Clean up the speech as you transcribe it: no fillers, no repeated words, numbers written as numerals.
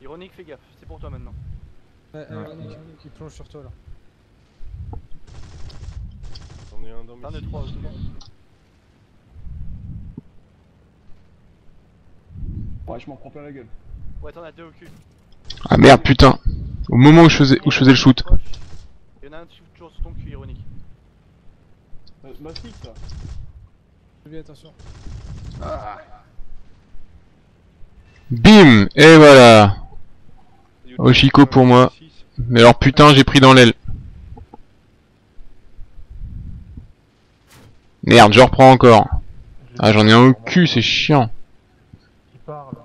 Ironique, fais gaffe, c'est pour toi maintenant. Ouais, qui plonge sur toi là. J'en ai un dans mes T'en as cibles. 3 aussi. Ouais, je m'en prends plein la gueule. Ouais, t'en as 2 au cul. Ah merde, putain. Au moment où je faisais le shoot. Il y en a un toujours sur ton cul, Ironique. Ma stick ça. Fais bien attention. Bim. Et voilà. Oshiko pour moi. Mais alors putain, j'ai pris dans l'aile. Merde, je reprends encore. Ah, j'en ai un au cul, c'est chiant. Qui parle.